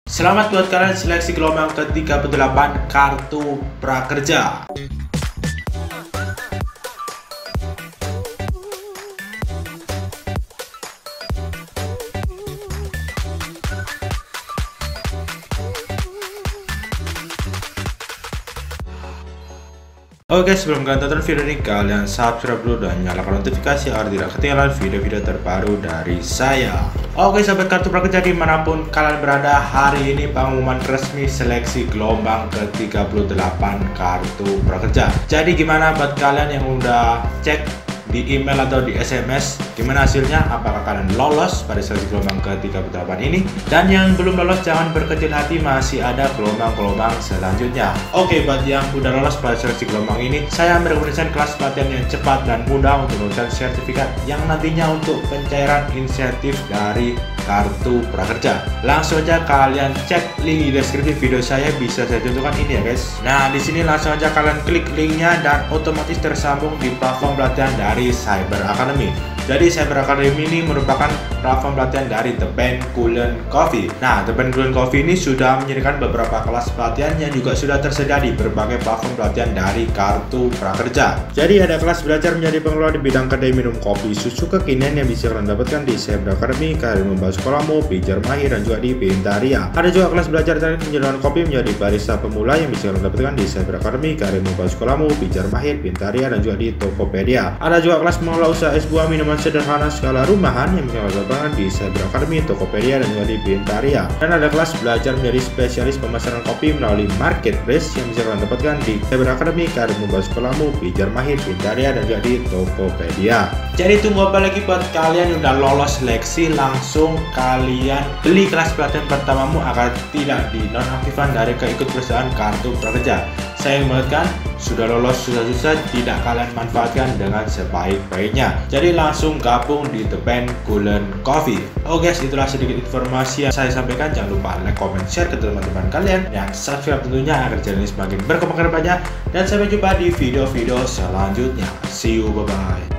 Selamat buat kalian seleksi gelombang ke-38 kartu prakerja. Oke, sebelum kalian tonton video ini, kalian subscribe dulu dan nyalakan notifikasi agar tidak ketinggalan video-video terbaru dari saya. Oke, sahabat kartu prakerja dimanapun kalian berada, hari ini pengumuman resmi seleksi gelombang ke-38 kartu prakerja. Jadi gimana buat kalian yang udah cek di email atau di SMS, gimana hasilnya? Apakah kalian lolos pada seleksi gelombang ke-38 ini? Dan yang belum lolos jangan berkecil hati, masih ada gelombang-gelombang selanjutnya. Oke, buat yang udah lolos pada seleksi gelombang ini, saya merekomendasikan kelas pelatihan yang cepat dan mudah untuk mendapatkan sertifikat yang nantinya untuk pencairan insentif dari kartu prakerja. Langsung aja kalian cek link di deskripsi video saya, bisa saya contohkan ini ya guys. Nah, di sini langsung aja kalian klik linknya dan otomatis tersambung di platform pelatihan dari Cyber Academy. Jadi Cyber Academy ini merupakan platform pelatihan dari The Pen Kulon Coffee. Nah, The Pen Kulon Coffee ini sudah menyediakan beberapa kelas pelatihan yang juga sudah tersedia di berbagai platform pelatihan dari kartu prakerja. Jadi ada kelas belajar menjadi pengelola di bidang kedai minum kopi susu kekinian yang bisa kalian dapatkan di Cyber Academy, kalian membahas sekolahmu, pijar mahir, dan juga di Pintaria. Ada juga kelas belajar teknik penjualan kopi menjadi barista pemula yang bisa kalian dapatkan di Cyber Academy, kalian membahas sekolahmu, pijar mahir, Pintaria, dan juga di Tokopedia. Ada juga kelas mengelola usaha es buah minuman sederhana skala rumahan yang bisa kalian dapatkan di Cyber Academy, Tokopedia, dan juga di Pintaria. Dan ada kelas belajar menjadi spesialis pemasaran kopi melalui marketplace yang bisa kalian dapatkan di Cyber Academy, kalian membahas sekolahmu, pijar mahir, Pintaria, dan juga di Tokopedia. Jadi tunggu apa lagi buat kalian yang udah lolos seleksi, langsung kalian beli kelas pelatihan pertamamu agar tidak dinonaktifkan dari keikutsertaan kartu prakerja. Saya ingatkan, sudah lolos susah-susah tidak kalian manfaatkan dengan sebaik-baiknya. Jadi langsung gabung di The Pen Kulon Coffee. Oh guys, itulah sedikit informasi yang saya sampaikan. Jangan lupa like, comment, share ke teman-teman kalian, dan subscribe tentunya agar channel ini semakin berkembang ke depannya. Dan sampai jumpa di video-video selanjutnya. See you, bye-bye.